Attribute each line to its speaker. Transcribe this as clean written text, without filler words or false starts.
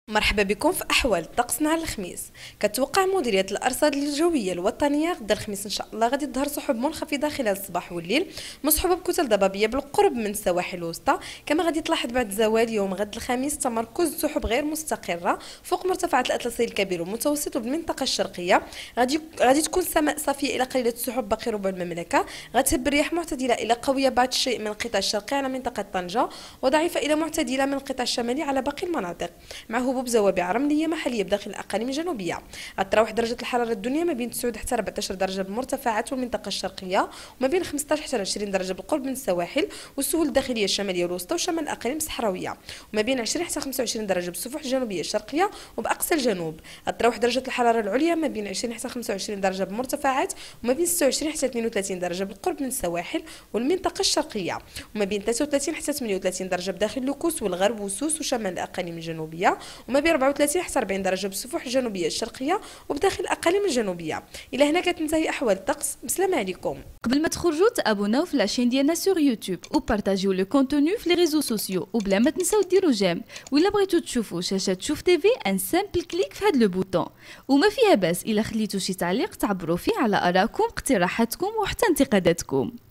Speaker 1: مرحبا بكم في احوال الطقس نهار الخميس. كتوقع مديريه الارصاد الجويه الوطنيه غدا الخميس ان شاء الله غادي تظهر سحب منخفضه خلال الصباح والليل مصحوبه بكتل ضبابيه بالقرب من السواحل الوسطى. كما غادي تلاحظ بعد زوال يوم غد الخميس تمركز سحب غير مستقره فوق مرتفعات الاطلسي الكبير والمتوسط وبالمنطقه الشرقيه. غادي تكون السماء صافيه الى قليله السحب باقي ربع المملكه. غتهب الرياح معتدله الى قويه بعض الشيء من القطاع الشرقي على منطقه طنجه وضعيفه الى معتدله من القطاع الشمالي على باقي المناطق مع هبوب زوابع رمليه محليه بداخل الاقاليم الجنوبيه. غتراوح درجه الحراره الدنيا ما بين 9 حتى 14 درجه بالمرتفعات والمنطقه الشرقيه وما بين 15 حتى 20 درجه بالقرب من السواحل والسهول الداخليه الشماليه والوسطى وشمال الاقاليم الصحراويه وما بين 20 حتى 25 درجه بالسفوح الجنوبيه الشرقيه وباقصى الجنوب. غتراوح درجه الحراره العليا ما بين 20 حتى 25 درجه بالمرتفعات وما بين 26 حتى 32 درجه بالقرب من السواحل والمنطقه الشرقيه وما بين 33 حتى 38 درجه بداخل لوكوس والغرب وسوس وشمال الاقاليم الجنوبيه وما بين 34 حتى 40 درجه بالسفوح الجنوبيه الشرقيه وبداخل الاقاليم الجنوبيه. الى هنا كتنتهي احوال الطقس. بسلام عليكم.
Speaker 2: قبل ما تخرجوا تابوناو في لاشين ديالنا سور يوتيوب وبارطاجيو لو كونتوني في لي ريزو سوسيو وبلا ما تنساو ديروا جيم. ولا بغيتو تشوفوا شاشه شوف تيفي ان سامبل كليك في هذا لو بوطون. وما فيها باس الا خليتو شي تعليق تعبروا فيه على ارائكم اقتراحاتكم وحتى انتقاداتكم.